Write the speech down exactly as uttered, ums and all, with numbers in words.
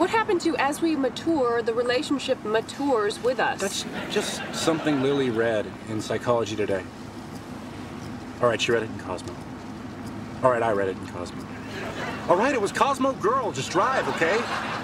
What happened to as we mature, the relationship matures with us? That's just something Lily read in Psychology Today. All right, she read it in Cosmo. All right, I read it in Cosmo. All right, it was Cosmo Girl. Just drive, okay?